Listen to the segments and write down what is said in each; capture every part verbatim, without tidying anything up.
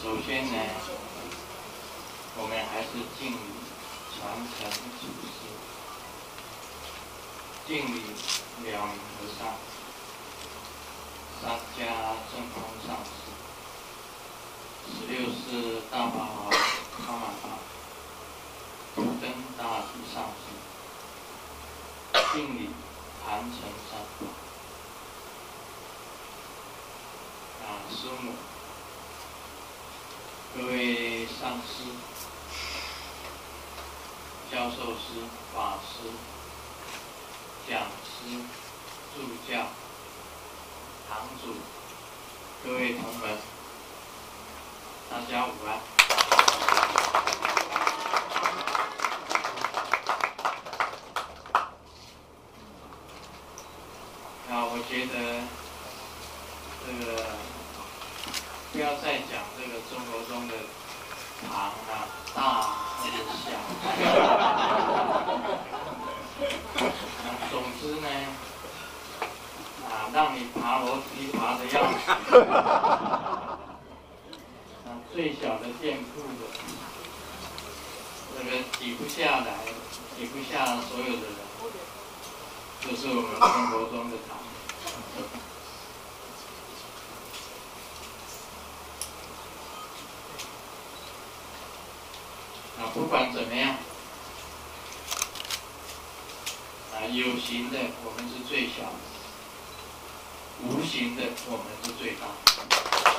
首先呢，我们还是敬礼传承祖师，敬礼了明和尚、三家正空上师、十六世大法华康玛巴、普登大体上师，敬礼坛城三法。啊，师母，各位上师、教授师、法师、讲师、助教、堂主，各位同仁，大家午安。啊，我觉得这个不要再讲这个生活中的堂啊、大或者小。啊，总之呢，啊，让你爬楼梯爬的要死。啊，最小的店铺的，这个挤不下来，挤不下所有的人，就是我们生活中的堂。啊，不管怎么样，啊，有形的我们是最小的，无形的我们是最大的。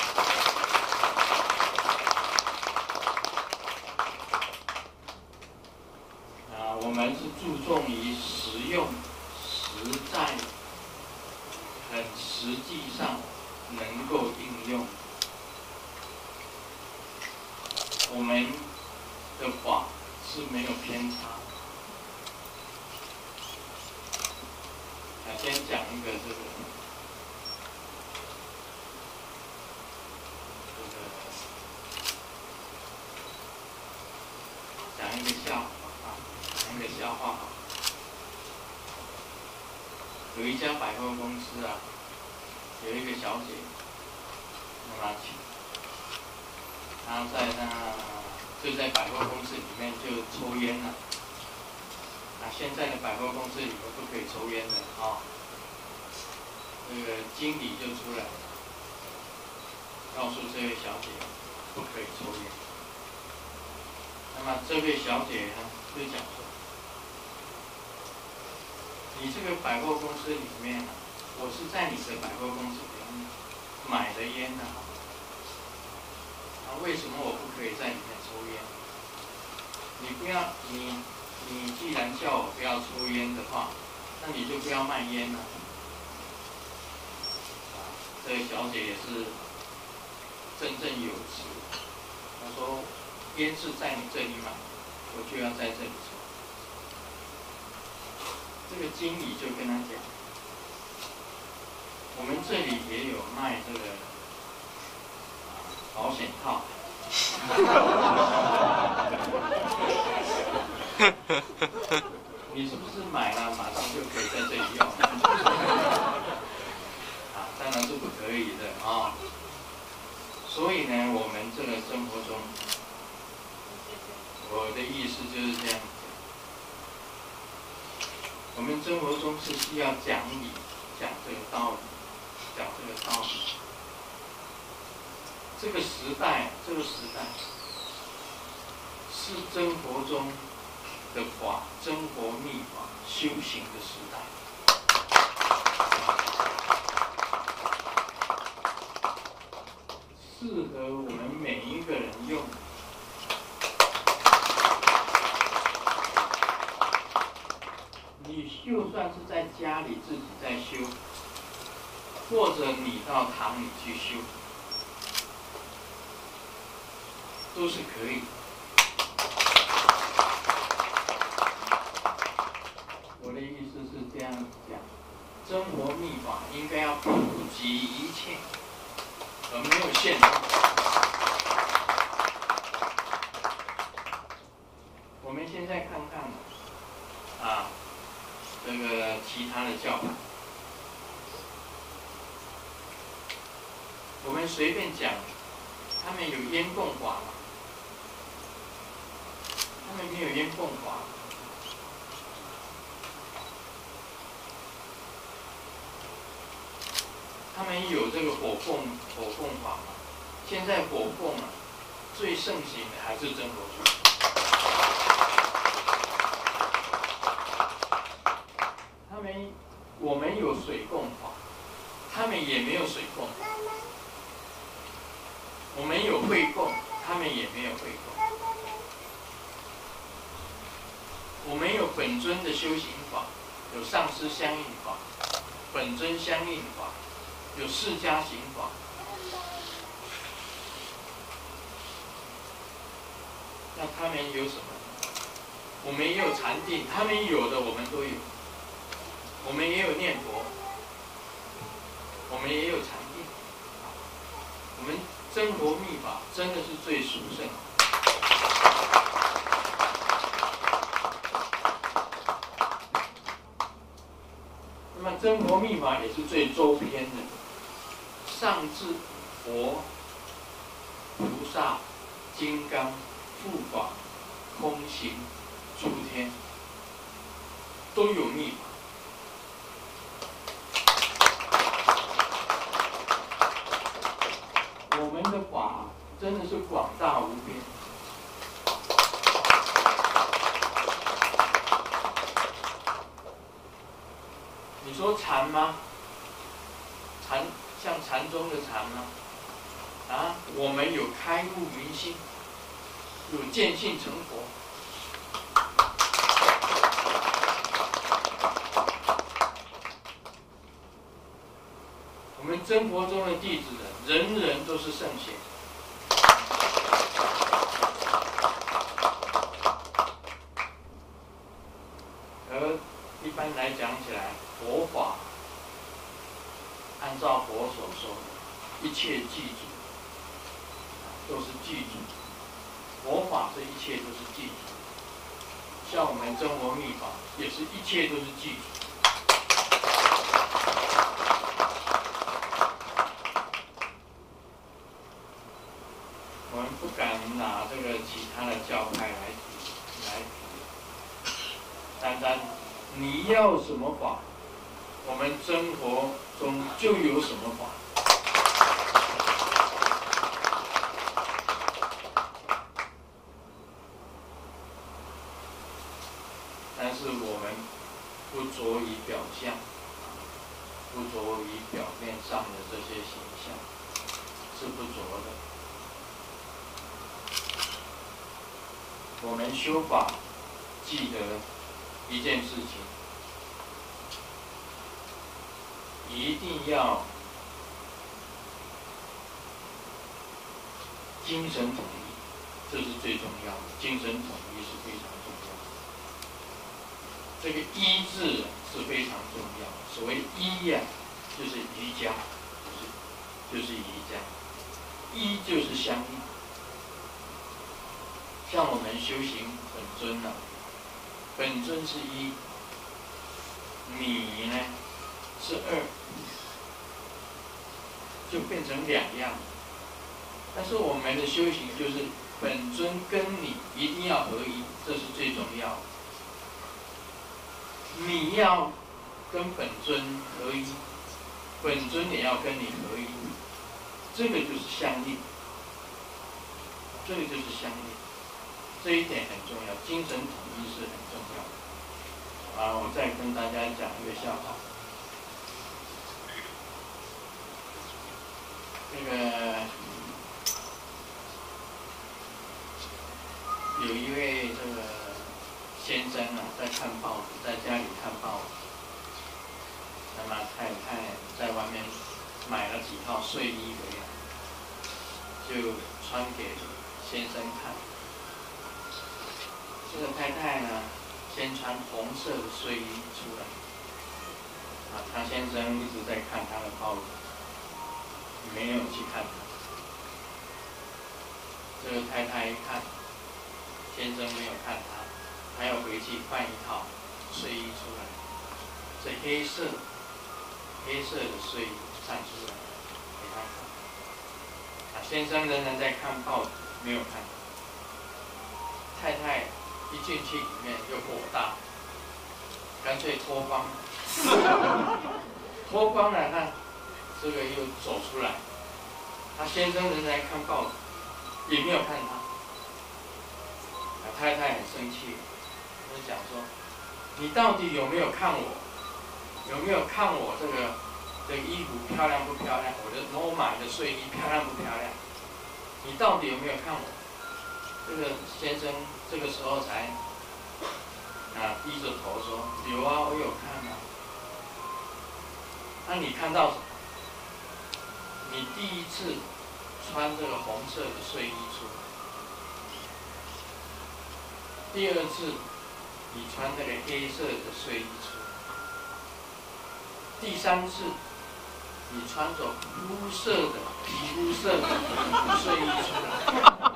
啊，我们是注重于实用、实在、很实际上能够应用。我们的法是没有偏差。啊，先讲一个这个这个讲一个笑话啊，讲一个笑话啊。有一家百货公司啊，有一个小姐，那么她在那。就在百货公司里面就抽烟了。啊，现在的百货公司里面不可以抽烟的啊。那个经理就出来，告诉这位小姐不可以抽烟。那么这位小姐呢，就讲说：“你这个百货公司里面啊，我是在你的百货公司里面买的烟的啊。啊，为什么我不可以在里面抽烟？你不要，你你既然叫我不要抽烟的话，那你就不要卖烟了。”啊，这位小姐也是振振有词，她说：“烟是在你这里买，我就要在这里抽。”这个经理就跟他讲：“我们这里也有卖这个。”保险套，你是不是买了马上就可以在这里用？啊，当然是不可以的啊。所以呢，我们这个生活中，我的意思就是这样讲。我们生活中是需要讲理，讲这个道理，讲这个道理。这个时代，这个时代是生活中的法，生活密法修行的时代。适合我们每一个人用。你就算是在家里自己在修，或者你到堂里去修。都是可以。我的意思是这样讲，生活密法应该要普及一切，而没有限制。我们现在看看啊，这个其他的教派，我们随便讲。 他们有烟供法吗？他们没有烟供法。他们有这个火供火供法吗？现在火供啊，最盛行的还是真佛宗。他们我们有水供法，他们也没有水供。我们有会供，他们也没有会供。我们有本尊的修行法，有上师相应法，本尊相应法，有释迦行法。那他们有什么？我们也有禅定，他们有的我们都有。我们也有念佛，我们也有禅定。我们真佛密法真的是最殊胜。那么真佛密法也是最周遍的，上至佛、菩萨、金刚、护法、空行、诸天，都有密法。我们的法真的是广大无边。你说禅吗？禅像禅宗的禅吗？啊，我们有开悟明心，有见性成佛。我们真佛中的弟子人，人人都是圣贤。而一般来讲起来，佛法按照佛所说的，一切记住，都是记住。佛法这一切都是记住，像我们真佛密法，也是一切都是记住。我们不敢拿这个其他的教派来比来比，单单你要什么法，我们真佛中就有什么法。但是我们不着于表象，不着于表面上的这些形象，是不着的。我们修法，记得一件事情，一定要精神统一，这是最重要的。精神统一是非常重要的。这个一字是非常重要的。所谓一呀、啊，就是瑜伽，就是就是瑜伽，一就是相应。像我们修行本尊啊，本尊是一，你呢是二，就变成两样。但是我们的修行就是本尊跟你一定要合一，这是最重要的。你要跟本尊合一，本尊也要跟你合一，这个就是相应，这个就是相应。这一点很重要，精神统一是很重要的。啊，我再跟大家讲一个笑话。这个有一位这个先生啊，在看报纸，在家里看报纸。那么太太在外面买了几套睡衣回来，就穿给先生看。这个太太呢，先穿红色的睡衣出来，啊，他先生一直在看他的报纸，没有去看他。这个太太一看，先生没有看他，他要回去换一套睡衣出来，是黑色，黑色的睡衣穿出来给他看，他先生仍然在看报纸，没有看。太太一进去里面就火大，干脆脱光了，脱光了，那这个又走出来，他先生仍然看报纸，也没有看他。太太很生气，就讲说：“你到底有没有看我？有没有看我这个这个衣服漂亮不漂亮？我的我买的睡衣漂亮不漂亮？你到底有没有看我？”这个先生这个时候才啊低着头说：“有啊，我有看啊。”那你看到什么？你第一次穿这个红色的睡衣出来。第二次，你穿那个黑色的睡衣出来；第三次，你穿着肤色的皮肤色的睡衣出来，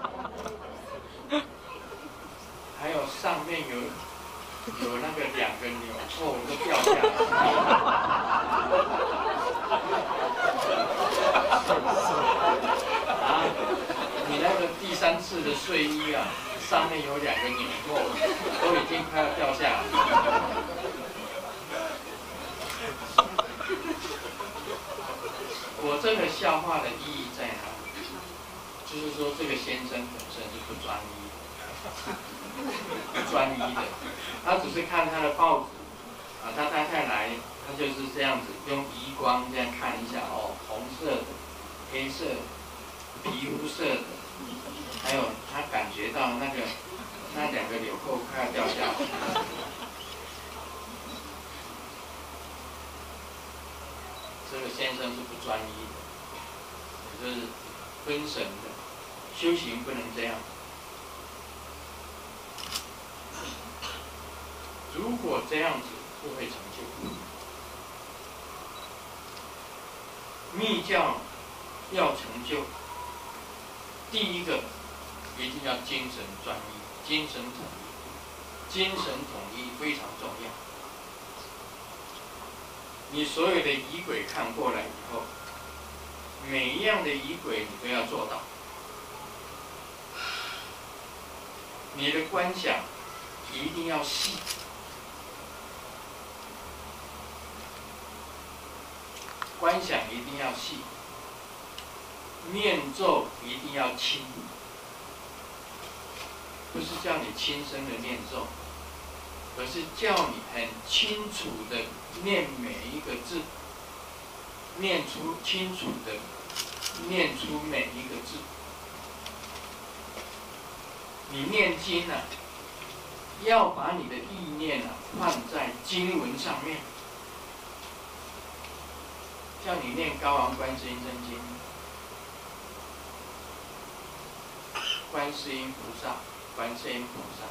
还有上面有有那个两个纽扣都掉下来。啊，你那个第三次的睡衣啊，上面有两个纽扣，都已经快要掉下来。我这个笑话的意义在哪里？就是说，这个先生本身是不专一的，不专一的，他只是看他的报纸，啊，他太太来，他就是这样子用余光这样看一下，哦，红色的、黑色的、皮肤色的。还有，他感觉到那个那两个纽扣快要掉下来，这个先生是不专一的，也就是分神的，修行不能这样。如果这样子，不会成就。密教要成就，第一个。一定要精神专一，精神统一，精神统一非常重要。你所有的仪轨看过来以后，每一样的仪轨你都要做到。你的观想一定要细，观想一定要细，念咒一定要轻。不是叫你轻声的念咒，而是叫你很清楚的念每一个字，念出清楚的念出每一个字。你念经啊，要把你的意念啊放在经文上面。叫你念《高王观世音真经》，观世音菩萨。观世音菩萨，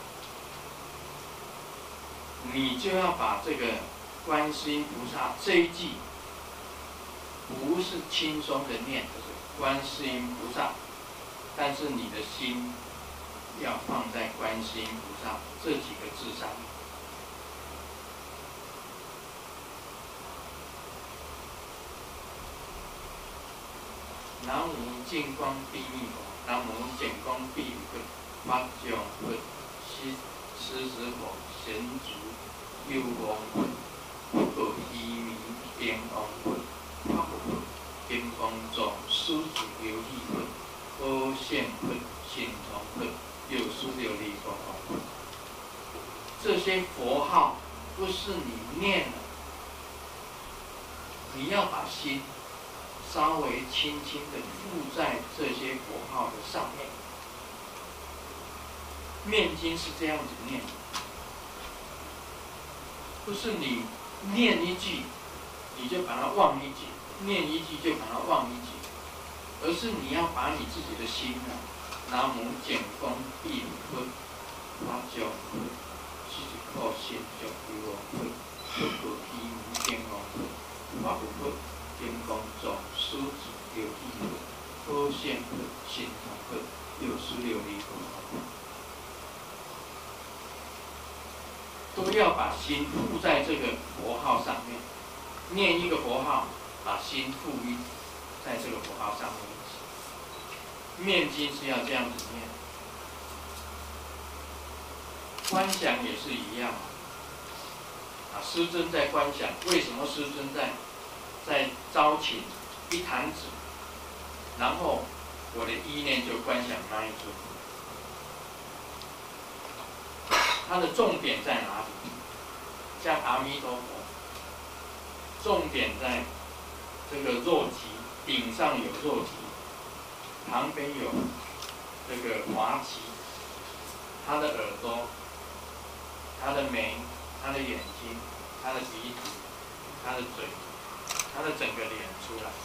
你就要把这个观世音菩萨这一句，不是轻松的念，就是观世音菩萨，但是你的心要放在观世音菩萨这几个字上面。南无净光地密佛，南无简光地密佛。法将佛，施施子佛，神足幽王佛，不依弥天王佛，法佛，金刚藏狮子琉璃佛，阿现佛，心常佛，有书琉璃光佛。这些佛号不是你念了，你要把心稍微轻轻的附在这些佛号的上面。念经是这样子念，不是你念一句，你就把它忘一句；念一句就把它忘一句，而是你要把你自己的心啊，南无简光地密佛，法将佛，是靠心上幽王佛，不可依弥天王佛，法佛，金刚藏狮子琉璃佛，阿现佛，心常佛，有书琉璃佛。都要把心附在这个佛号上面，念一个佛号，把心附于在这个佛号上面。 念经是要这样子念，观想也是一样啊。师尊在观想，为什么师尊在在招请一坛子，然后我的意念就观想那一尊？它的重点在哪里？像阿弥陀佛，重点在这个肉体，顶上有肉体，旁边有这个华旗，他的耳朵、他的眉、他的眼睛、他的鼻子、他的嘴、他的整个脸出来，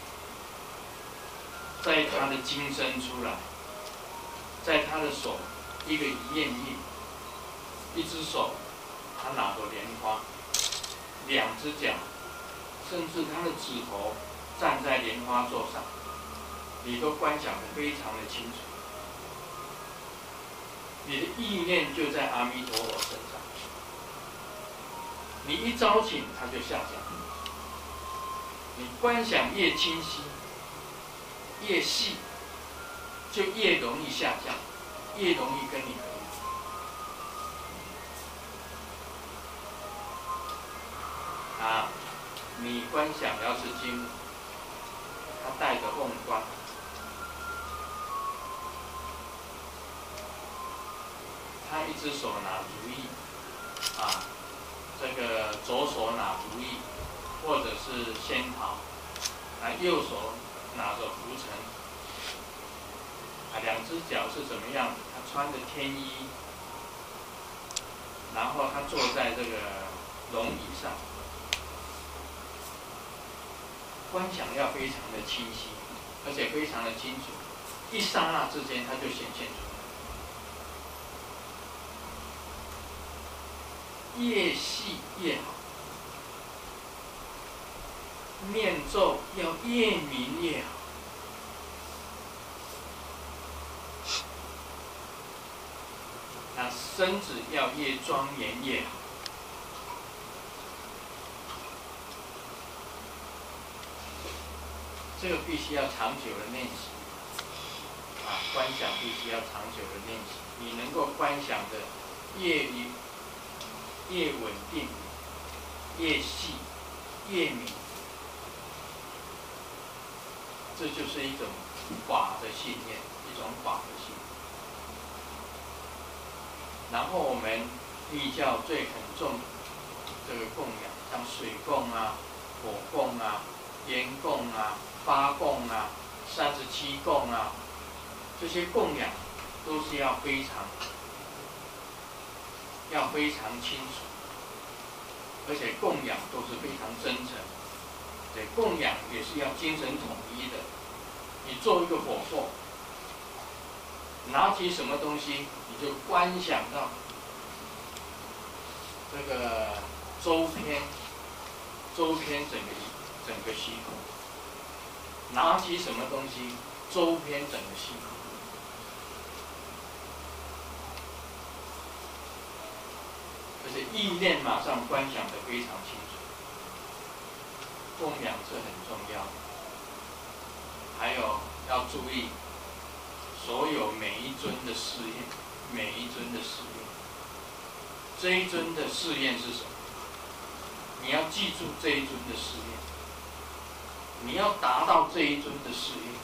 在他的金身出来，在他的手一个一念印，一只手他拿着莲花，两只脚，甚至他的指头站在莲花座上，你都观想得非常的清楚。你的意念就在阿弥陀佛身上，你一招请，它就下降。你观想越清晰、越细，就越容易下降，越容易跟你合一。啊，你观想要是经，他带着瓮冠，他一只手拿如意，啊，这个左手拿如意，或者是仙桃，啊，右手拿着拂尘，啊，两只脚是怎么样？他穿着天衣，然后他坐在这个龙椅上。观想要非常的清晰，而且非常的清楚，一刹那之间它就显现出来，越细越好，念咒要越明越好。那身子要越庄严越好。这个必须要长久的练习，啊，观想必须要长久的练习。你能够观想的越越稳定、越细、越明，这就是一种法的信念，一种法的信念。然后我们依教最很重这个供养，像水供啊、火供啊、烟供啊、八供啊、三十七供啊，这些供养都是要非常要非常清楚，而且供养都是非常真诚。对，供养也是要精神统一的。你做一个火供，拿起什么东西，你就观想到这个周边周边整个整个虚空。拿起什么东西，周边整个虚空。而且意念马上观想得非常清楚。供养是很重要的。还有要注意，所有每一尊的试验，每一尊的试验，这一尊的试验是什么？你要记住这一尊的试验。你要达到这一尊的事业，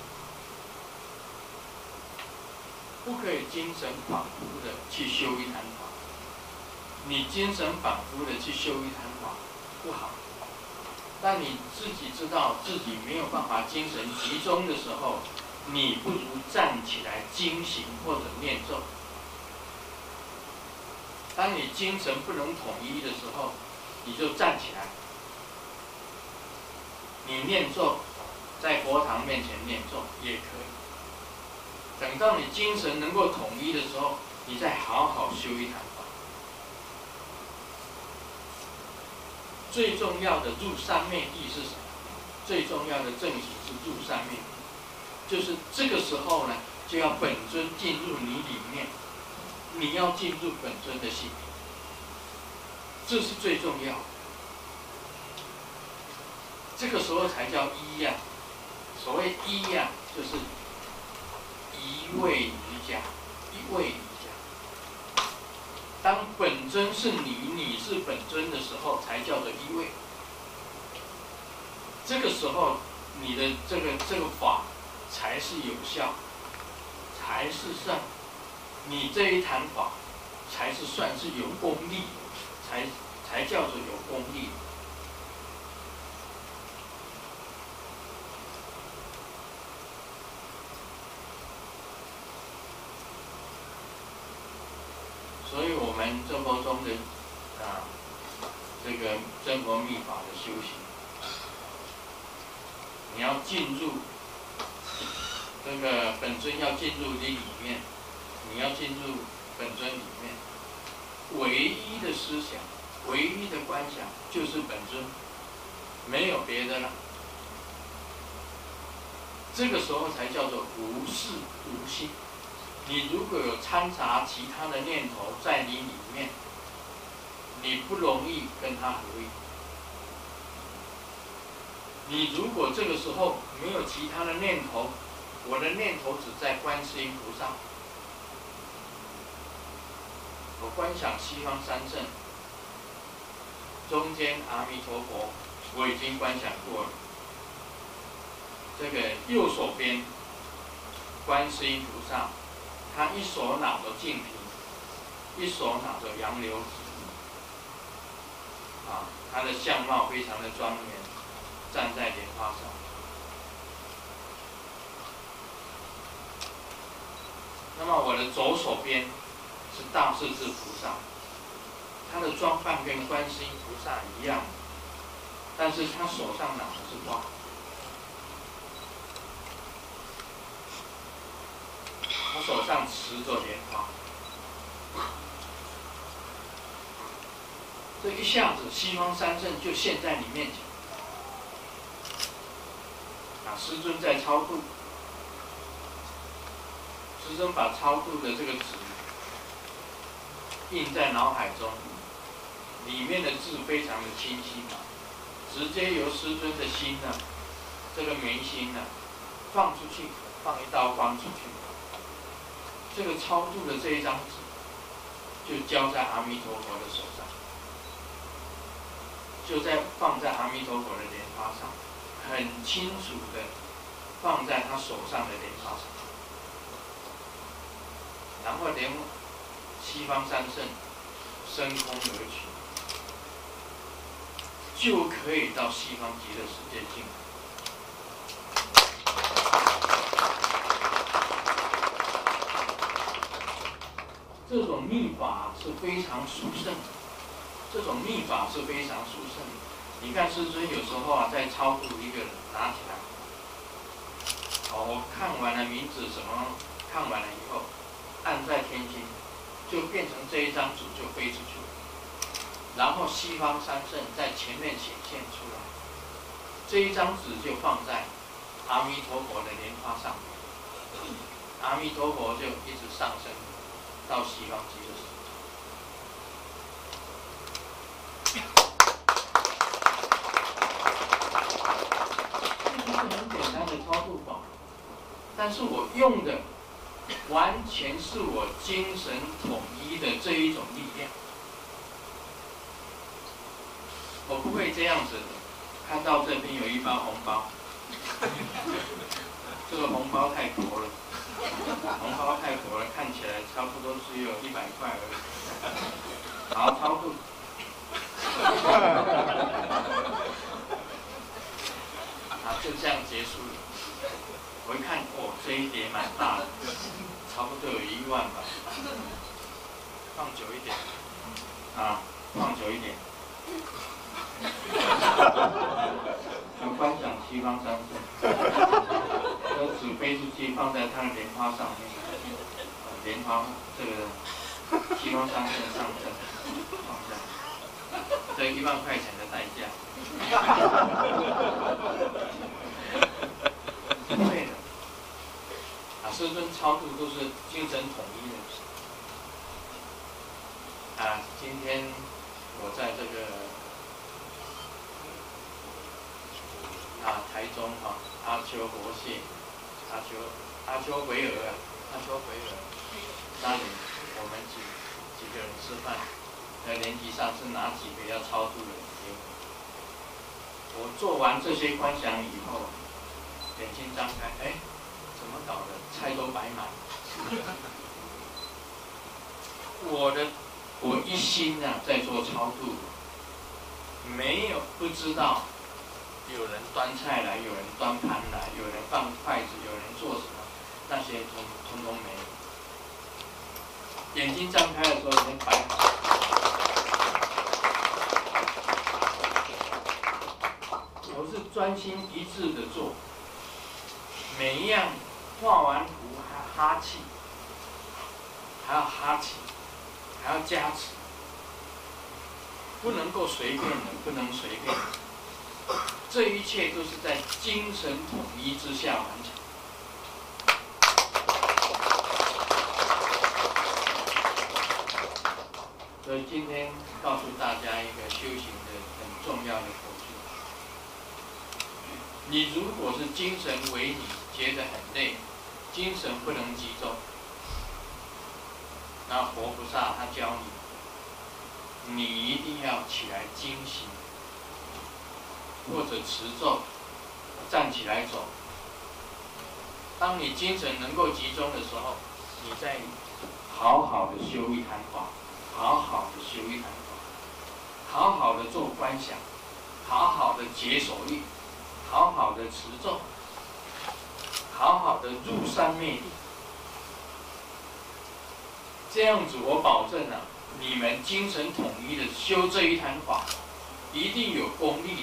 不可以精神恍惚的去修一坛法。你精神恍惚的去修一坛法不好，但你自己知道自己没有办法精神集中的时候，你不如站起来经行或者念咒。当你精神不能统一的时候，你就站起来。你念咒，在佛堂面前念咒也可以。等到你精神能够统一的时候，你再好好修一坛法。最重要的入三昧地是什么？最重要的正行是入三昧地，就是这个时候呢，就要本尊进入你里面，你要进入本尊的心，这是最重要的。这个时候才叫一呀、啊。所谓一呀、啊，就是一位瑜伽，一位瑜伽。当本尊是你，你是本尊的时候，才叫做一位。这个时候，你的这个这个法才是有效，才是算你这一坛法才是算是有功力，才才叫做有功力。所以我们真佛中的啊，这个真佛密法的修行，你要进入这个本尊，要进入你里面，你要进入本尊里面，唯一的思想，唯一的观想就是本尊，没有别的了。这个时候才叫做无事无心。你如果有掺杂其他的念头在你里面，你不容易跟它合一。你如果这个时候没有其他的念头，我的念头只在观世音菩萨，我观想西方三圣，中间阿弥陀佛，我已经观想过了。这个右手边观世音菩萨，他一手拿着净瓶，一手拿着杨柳子，啊，他的相貌非常的庄严，站在莲花上。那么我的左手边是大势至菩萨，他的装扮跟观世音菩萨一样，但是他手上拿的是花。他手上持着莲花，这一下子西方三圣就现在你面前。啊，师尊在超度，师尊把超度的这个纸印在脑海中，里面的字非常的清晰嘛，直接由师尊的心呢，这个眉心呢，放出去，放一道光出去。这个超度的这一张纸，就交在阿弥陀佛的手上，就在放在阿弥陀佛的莲花上，很清楚的放在他手上的莲花上，然后连西方三圣升空而去，就可以到西方极乐世界境。这种密法是非常殊胜的，这种密法是非常殊胜的。你看师尊有时候啊，在超度一个人，拿起来，哦，我看完了名字什么，看完了以后，按在天心，就变成这一张纸就飞出去了。然后西方三圣在前面显现出来，这一张纸就放在阿弥陀佛的莲花上面，阿弥陀佛就一直上升到西方极乐世界。这就是很简单的超度法，但是我用的完全是我精神统一的这一种力量。我不会这样子，看到这边有一包红包，这个红包太薄了，红包太薄了，看起来差不多只有一百块而已。好，超度。啊，就这样结束了。我一看，哦，这一叠蛮大的，差不多有一万吧。放久一点，啊，放久一点。要观想西方三圣，这纸飞出去放在他的莲花上面，莲花这个西方三圣上升，放下，这一万块钱的代价。对的，啊，师尊超度都是精神统一的。啊，今天我在这个啊台中哈、啊、阿丘佛谢、阿丘阿丘维尔啊他说回了，那你我们几几个人吃饭，那年级上是哪几个要超度的？给我。我做完这些观想以后，眼睛张开，哎，怎么搞的？菜都摆满。我的我一心啊在做超度，没有不知道有人端菜来，有人端盘来，有人放筷子，有人做什么，那些通通通没有。眼睛张开的时候已经摆好了。我是专心一致的做，每一样画完图还哈气，还要哈气，还要加持，不能够随便的，不能随便的。这一切都是在精神统一之下完成。所以今天告诉大家一个修行的很重要的口诀：你如果是精神为你觉得很累，精神不能集中，那佛菩萨他教你，你一定要起来精行，或者持咒，站起来走。当你精神能够集中的时候，你再好好的修一坛法，好好的修一坛法，好好的做观想，好好的解手印，好好的持咒，好好的入三昧地。这样子，我保证啊，你们精神统一的修这一坛法，一定有功力的。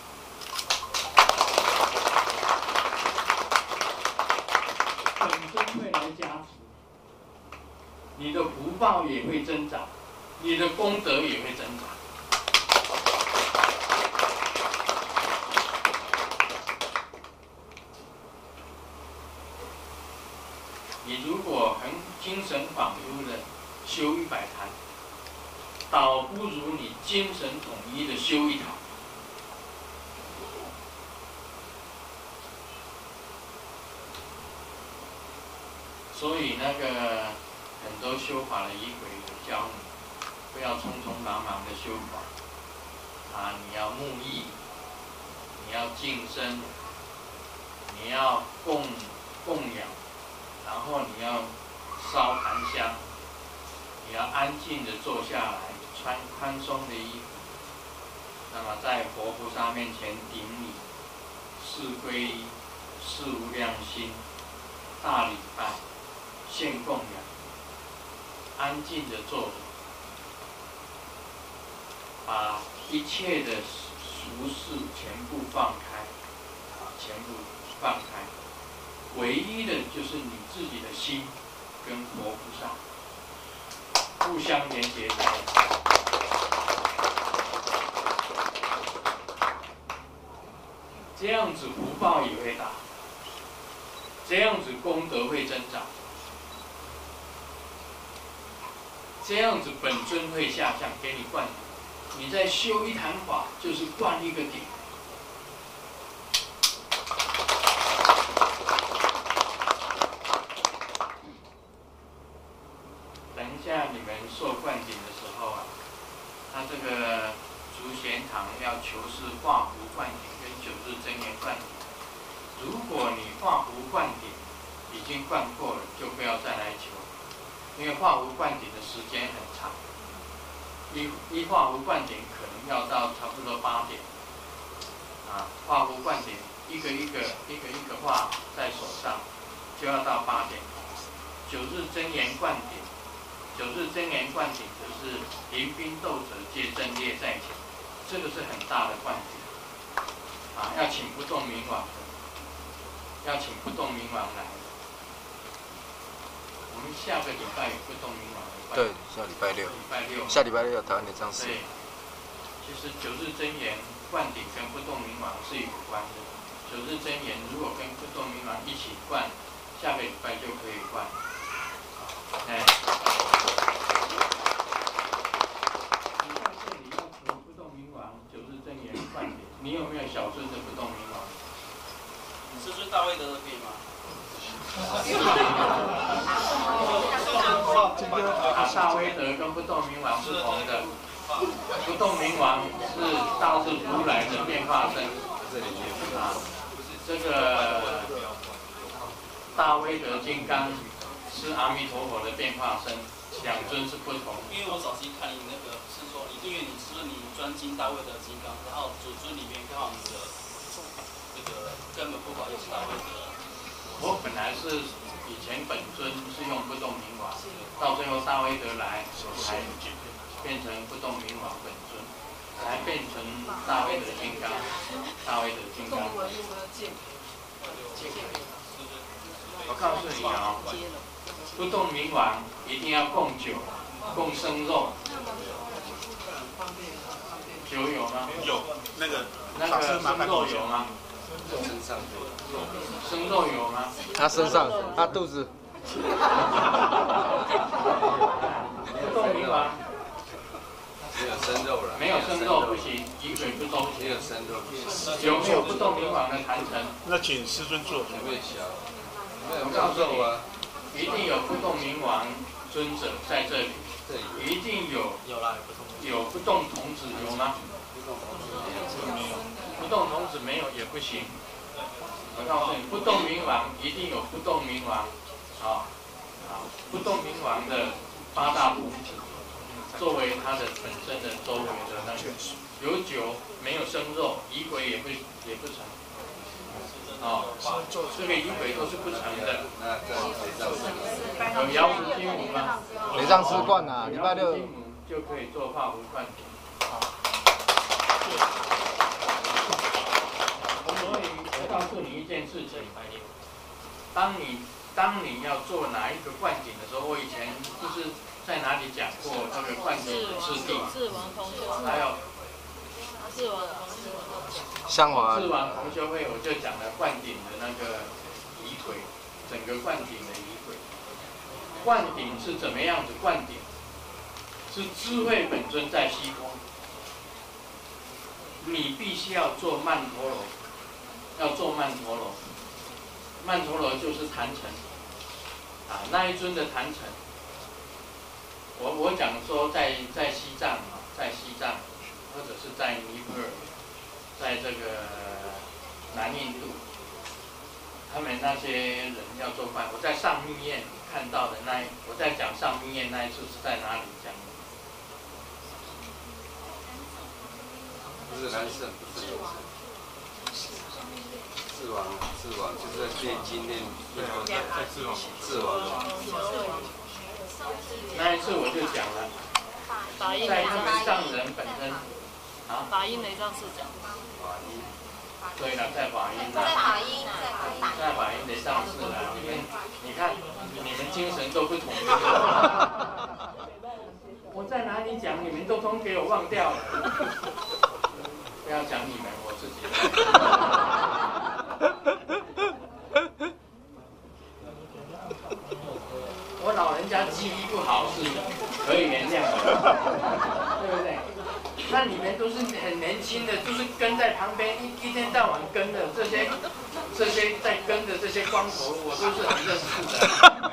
本身会来加持，你的福报也会增长，你的功德也会增长。你如果很精神恍惚的修一百坛，倒不如你精神统一的修一坛。所以那个很多修法的仪轨有教你，不要匆匆忙忙的修法，啊，你要沐浴，你要净身，你要供供养。然后你要烧檀香，你要安静的坐下来，穿宽松的衣服，那么在佛菩萨面前顶礼、四皈依、四无量心、大礼拜、献供养，安静的坐着，把一切的俗事全部放开，啊，全部放开。唯一的就是你自己的心跟佛菩萨互相连接在一起，这样子福报也会大，这样子功德会增长，这样子本尊会下降给你灌顶。你在修一坛法，就是灌一个顶。像你们受灌顶的时候啊，他这个竹贤堂要求是画符灌顶跟九日真言灌顶。如果你画符灌顶已经灌过了，就不要再来求，因为画符灌顶的时间很长，一一画符灌顶可能要到差不多八点，啊，画符灌顶一个一个一个一个画在手上，就要到八点。九日真言灌顶。九日真言灌顶就是临兵斗者皆阵列在前，这个是很大的灌顶，啊，要请不动明王的，要请不动明王来。我们下个礼拜有不动明王的灌顶。 对，下礼拜六。 礼拜六。 下礼拜六有台湾的张师。 对，其实九日真言灌顶跟不动明王是有关的。九日真言如果跟不动明王一起灌，下个礼拜就可以灌。哎。你有没有小尊的不动明王？ 师尊大威德的可以吗？ 啊，大威德跟不动明王是同的。不动明王是道是如来的变化身，啊，这个大威德金刚是阿弥陀佛的变化身，两尊是不同。 因为我早期看你那个是说，因为你是你专精大威德金刚，然后主尊里面刚好你的这个根本不保就是大威德。 我本来是以前本尊是用不动明王，到最后大威德来才变成不动明王本尊，才变成大威德金刚，大威德金刚。我告诉你啊、哦，不动明王一定要供酒，供生肉。酒有吗？ 有，那个那个生肉有吗？ 身上生肉有吗？ 他身上，他肚子。 不动明王。 没有生肉了。 没有生肉不行，饮水不周没有生肉不行。 有没有不动明王的坛城？ 那请师尊做。 有没有小？ 我告诉你，一定有不动明王尊者在这里，一定有有不动童子有吗？不动童子没有也不行。我告诉你，不动明王一定有不动明王，啊啊，不动明王的八大部体，作为他的本身的周围的那个有酒没有生肉，仪轨也不也不成。哦，这个仪轨都是不成的。有瑶池金母吗？ 雷藏师观啊，礼拜六。 金母就可以做化无灌顶。所以我告诉你一件事情，当你当你要做哪一个灌顶的时候，我以前就是在哪里讲过那个灌顶的次第，还有智王香华。 智王同修会，我就讲了灌顶的那个仪轨，整个灌顶的仪轨。灌顶是怎么样子？灌顶是智慧本尊在虚空，你必须要做曼陀罗，要做曼陀罗。曼陀罗就是坛城，啊，那一尊的坛城。我我讲说在在西藏啊，在西藏，或者是在尼泊尔，在这个南印度，他们那些人要做饭。我在上密宴看到的那一，我在讲上密宴那一次是在哪里讲的？ 不是南圣，不是东圣。智王，智王就是在念经念，在智王，智王。 那一次我就讲了，在他们藏人本身，啊， 法音雷藏是讲。 法音。 对了，在法音在法音， 在法音雷藏寺啊，你们你看，你们精神都不同。我在哪里讲，你们都通给我忘掉了。不要讲你们，我自己。我老人家记忆不好是可以原谅的，对不对？那你们都是很年轻的，就是跟在旁边一一天到晚跟的这些这些在跟的这些光头，我都是很认识的，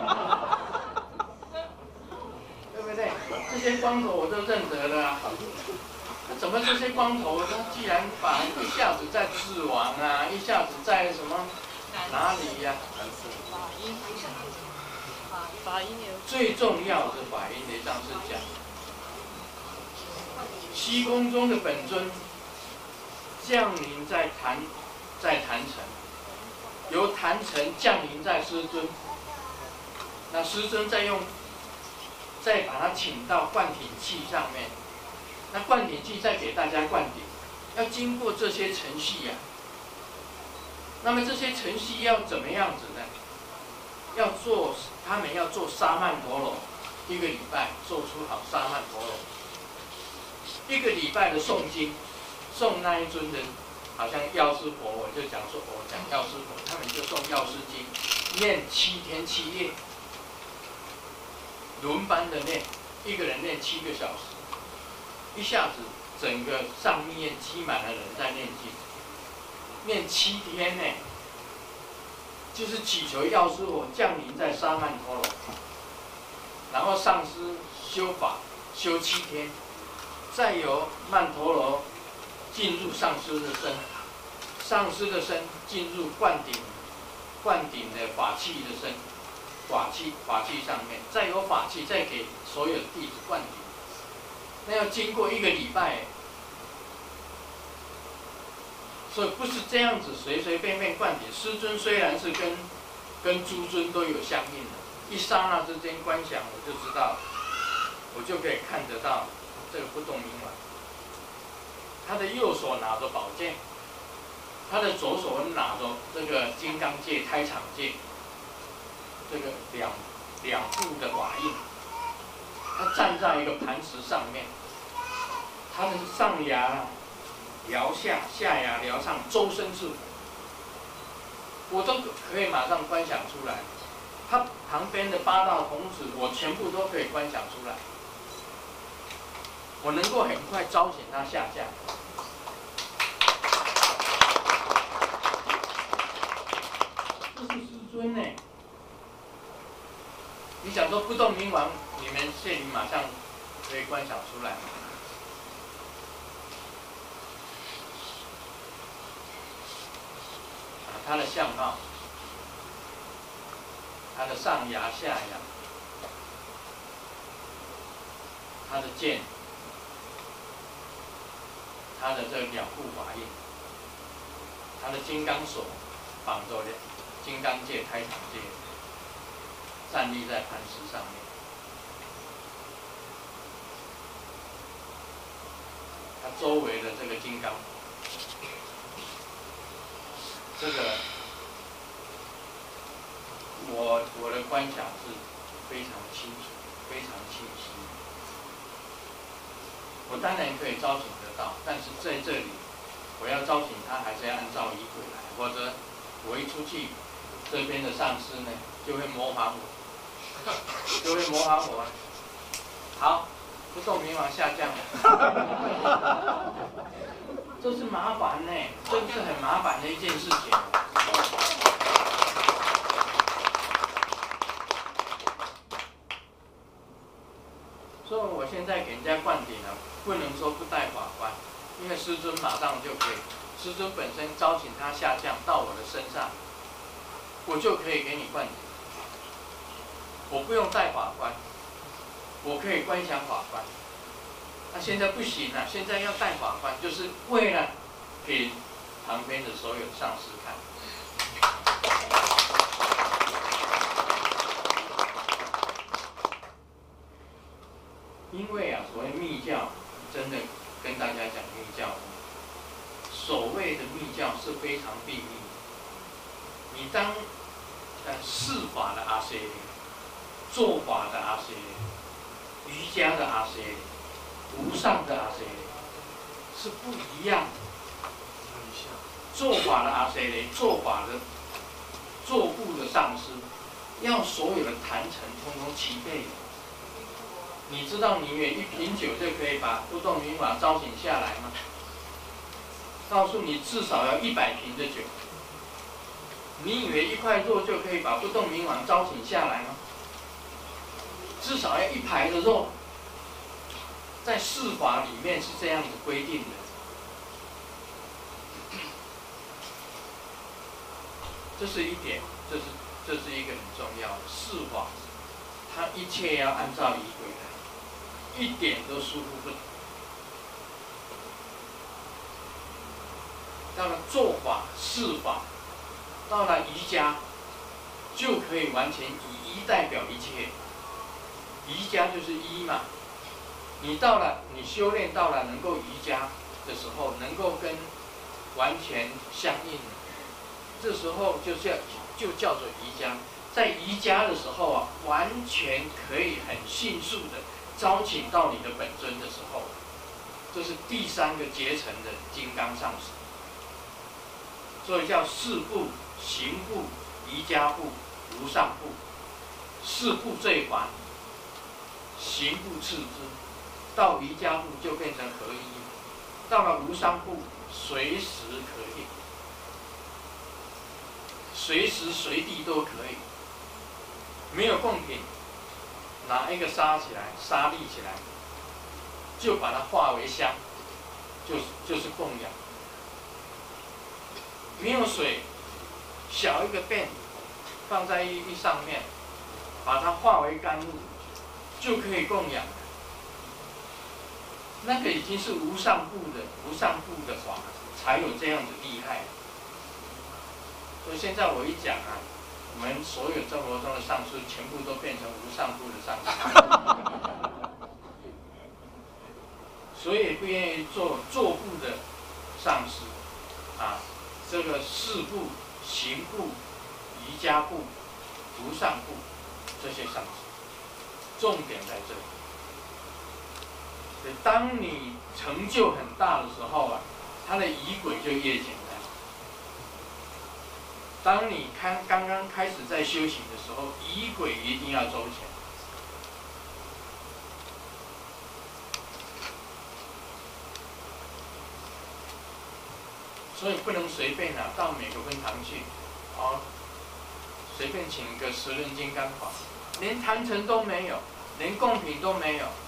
对不对？这些光头我都认得了啊。那怎么这些光头他既然把一下子在智王啊，一下子在什么哪里呀、啊？ 法音有。 最重要的法音雷藏是讲，虚空中的本尊降临在坛，在坛城，由坛城降临在师尊，那师尊再用，再把它请到灌顶器上面，那灌顶器再给大家灌顶，要经过这些程序呀、啊。那么这些程序要怎么样子呢？要做，他们要做沙曼陀罗，一个礼拜做出好沙曼陀罗，一个礼拜的诵经，诵那一尊的，好像药师佛，我就讲说，我讲药师佛，他们就诵药师经，念七天七夜，轮班的念，一个人念七个小时，一下子整个上面积满了人在念经，念七天呢。就是祈求药师佛降临在沙曼陀罗， 然后上师修法修七天，再由曼陀罗进入上师的身，上师的身进入灌顶，灌顶的法器的身，法器法器上面，再由法器再给所有的弟子灌顶，那要经过一个礼拜。所以不是这样子随随便便灌顶。师尊虽然是跟跟诸尊都有相应的，一刹那之间观想，我就知道，我就可以看得到这个不动明王。他的右手拿着宝剑，他的左手拿着这个金刚戒、开场戒，这个两两部的瓦印。他站在一个磐石上面，他的上牙髎下，下牙髎上，周身是佛，我都可以马上观想出来。他旁边的八道童子，我全部都可以观想出来。我能够很快招请他下降。这是师尊呢。你想说不动明王，你们谢灵马上可以观想出来吗？他的相貌，他的上牙、下牙，他的剑，他的这两部法印，他的金刚手绑着的金刚戒、开场戒，站立在磐石上面。他周围的这个金刚。这个我我的观想是非常清楚、非常清晰。我当然可以招请得到，但是在这里，我要招请他，还是要按照仪轨来，否则我一出去，这边的上师呢就会模仿我，就会模仿我。好，不动明王下降了。这是麻烦呢，这是很麻烦的一件事情。所以我现在给人家灌顶了，不能说不带法官，因为师尊马上就可以，师尊本身招请他下降到我的身上，我就可以给你灌顶，我不用带法官，我可以观想法官。那、啊、现在不行了，现在要带法官，就是为了给旁边的所有上师看。因为啊，所谓密教，真的跟大家讲密教，所谓的密教是非常秘密的。你当呃释法的阿阇黎，做法的阿阇黎，瑜伽的阿阇黎，无上的阿阇黎是不一样的。做法的阿阇黎，做法的做部的上师，要所有的坛城通通齐备。你知道你以为一瓶酒就可以把不动明王招请下来吗？告诉你，至少要一百瓶的酒。你以为一块肉就可以把不动明王招请下来吗？至少要一排的肉。在释法里面是这样子规定的。这是一点，这是这是一个很重要的释法，它一切要按照仪轨来，一点都疏忽不得。到了做法、释法，到了瑜伽，就可以完全以一代表一切。瑜伽就是一嘛，你到了，你修炼到了能够瑜伽的时候，能够跟完全相应，这时候就叫就叫做瑜伽。在瑜伽的时候啊，完全可以很迅速的招请到你的本尊的时候，这是第三个结成的金刚上师。所以叫四部、行部、瑜伽部、无上部。四部最繁，行部次之，到瑜伽部就变成合一了，到了无上部随时可以，随时随地都可以，没有贡品， 拿一个沙起来，沙立起来，就把它化为香，就是就是供养。没有水，小一个便放在一一上面，把它化为甘露，就可以供养了。那个已经是无上部的无上部的法，才有这样子厉害。所以现在我一讲啊，我们所有生活中的上师全部都变成无上部的上师，所以不愿意做坐部的上师啊。这个事部、行部、瑜伽部、无上部这些上师，重点在这里。当你成就很大的时候啊，他的仪轨就越简单。当你看刚刚开始在修行的时候，仪轨一定要周全。所以不能随便啊，到每个分堂去，哦，随便请一个十轮金刚法，连坛城都没有，连贡品都没有。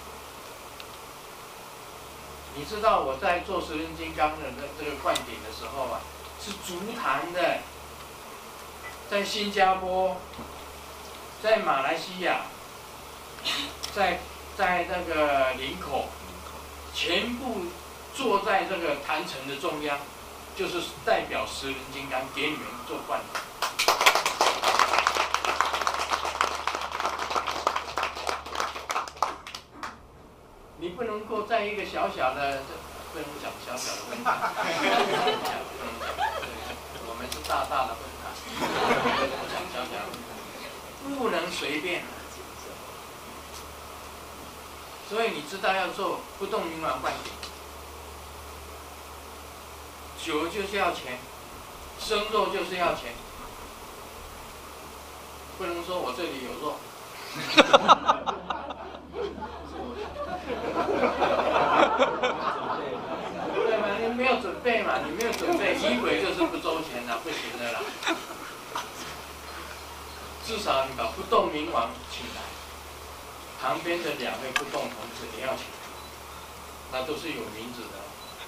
你知道我在做十轮金刚的这个灌顶的时候啊，是竹坛的，在新加坡，在马来西亚，在在那个林口，全部坐在这个坛城的中央，就是代表十轮金刚给你们做灌顶。你不能够在一个小小的，不能讲小小的分堂，我们是大大的分堂，不讲小小的，不能随便。所以你知道要做不动明王灌顶，酒就是要钱，生肉就是要钱，不能说我这里有肉。对吗？你没有准备嘛？你没有准备，仪轨就是不周全了，不行的啦。至少你把不动明王请来，旁边的两位不动童子也要请来，那都是有名字的。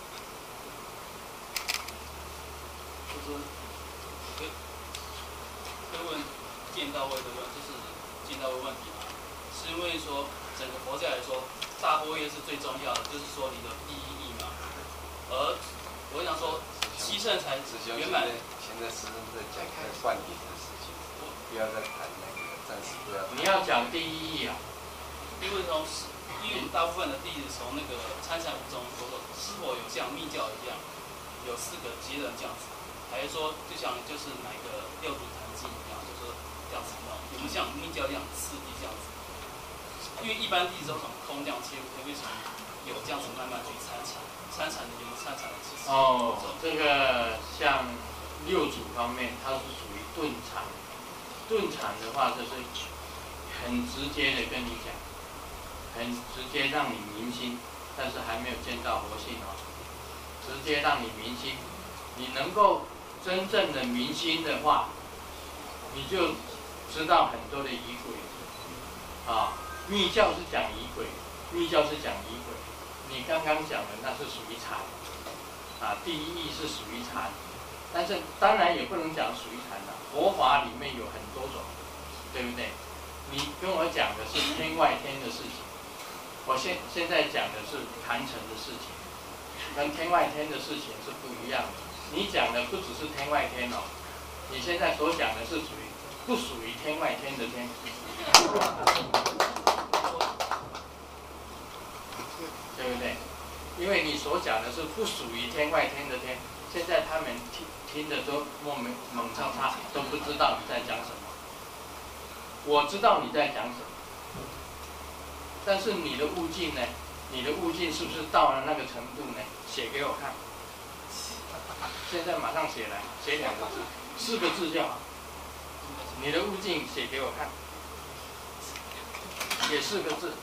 就是跟跟问见到位的问，就是见到位问题嘛，是因为说整个佛教来说，大波业是最重要的，就是说你的第一义嘛。而我想说，七圣才圆满。 现在师兄在讲在灌顶的事情，不要再谈那个，暂时不要。 你要讲第一义啊。 因为从因为大部分的弟子从那个参禅中说的，是否有像密教一样，有四个阶段这样子，还是说就像就是哪个六祖坛经一样，就是这样子弄，有没有像密教一样次第这样子？因为一般弟子都从空这样切入，可不可以从有这样子慢慢去参禅？参禅的有没有参禅的其实？ 哦，这个像六祖方面，它是属于顿禅。顿禅的话，就是很直接的跟你讲，很直接让你明心，但是还没有见到佛性哦。直接让你明心，你能够真正的明心的话，你就知道很多的仪轨啊。密教是讲仪轨，密教是讲仪轨。你刚刚讲的那是属于禅，啊，第一义是属于禅，但是当然也不能讲属于禅了。佛法里面有很多种，对不对？你跟我讲的是天外天的事情，我现现在讲的是坛城的事情，跟天外天的事情是不一样的。你讲的不只是天外天哦，你现在所讲的是属于不属于天外天的天。对不对？因为你所讲的是不属于天外天的天，现在他们听听的都莫名猛叉叉，都不知道你在讲什么。我知道你在讲什么，但是你的悟境呢？你的悟境是不是到了那个程度呢？写给我看。现在马上写来，写两个字，四个字就好。你的悟境写给我看，写四个字。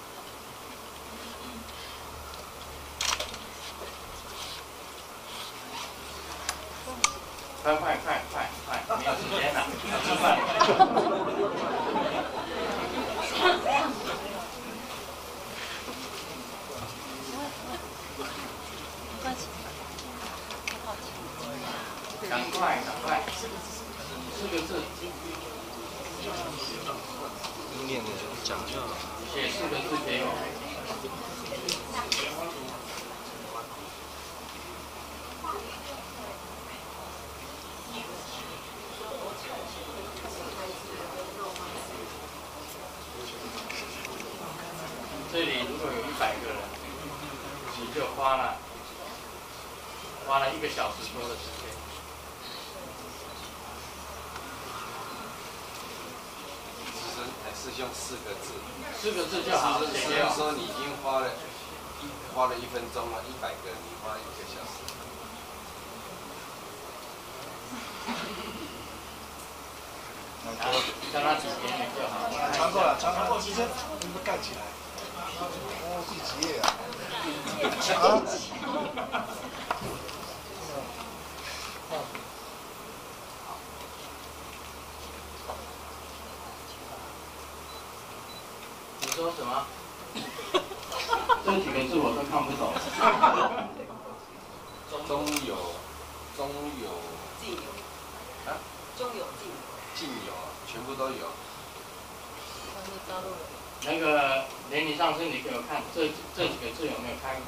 快快快快快！没有时间了，要吃饭。 四个字， 念的讲就好。 写四个字给我。这里如果有一百个人，你就花了花了一个小时多的时间。 师兄四个字， 四个字就好。 师兄说你已经花了一花了一分钟了，一百个你花一个小时。 叫他几点你就好。 传过来，传过来，直接你们干起来。哦，第几页啊？啊？ 你说什么？这几个字我都看不懂。 中有，中有， 近有， 啊？ 中有近有。 近有啊，全部都有。 他是大陆人。 那个连你上次你给我看这这几个字有没有开过？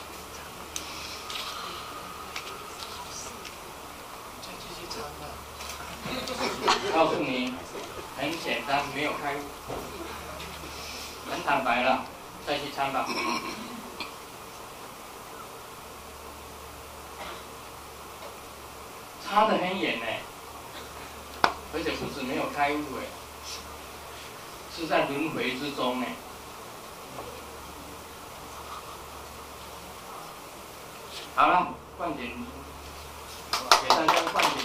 告诉你，很简单，没有开悟。很坦白了，再去参吧。差得很远呢，而且不止没有开悟哎，是在轮回之中呢。好了，灌点，给大家灌点。